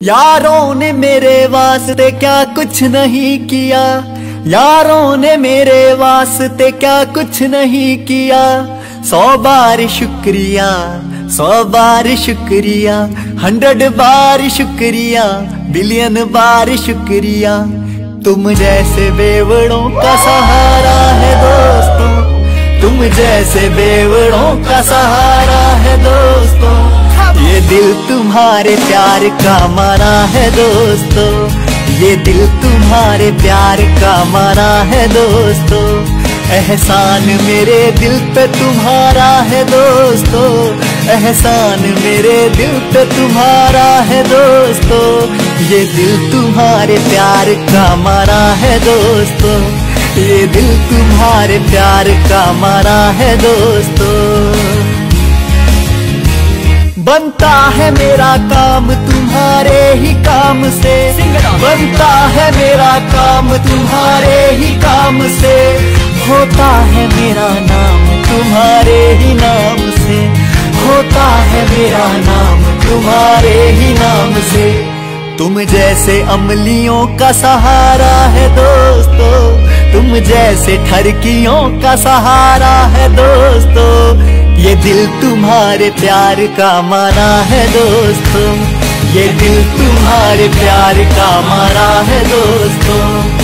यारों ने मेरे वास्ते क्या कुछ नहीं किया, यारों ने मेरे वास्ते क्या कुछ नहीं किया। 100 बार शुक्रिया, 100 बार शुक्रिया, 100 बार शुक्रिया, बिलियन बार शुक्रिया। तुम जैसे बेवड़ों का सहारा है दोस्तों, तुम जैसे बेवड़ों का सहारा है दोस्तों। ये दिल तुम्हारे प्यार का मारा है दोस्तों, ये दिल तुम्हारे प्यार का मारा है दोस्तों। एहसान मेरे दिल पे तुम्हारा है दोस्तों, एहसान मेरे दिल पे तुम्हारा है दोस्तों। ये दिल तुम्हारे प्यार का मारा है दोस्तों, ये दिल तुम्हारे प्यार का मारा है दोस्तों। बनता है मेरा काम तुम्हारे ही काम से, बनता है मेरा काम तुम्हारे ही काम से। होता है मेरा नाम तुम्हारे ही नाम से, होता है मेरा नाम तुम्हारे ही नाम से। तुम जैसे अमलियों का सहारा है दोस्तों, तुम जैसे ठरकियों का सहारा है दोस्तों। ये दिल तुम्हारे प्यार का मारा है दोस्तों, ये दिल तुम्हारे प्यार का मारा है दोस्तों।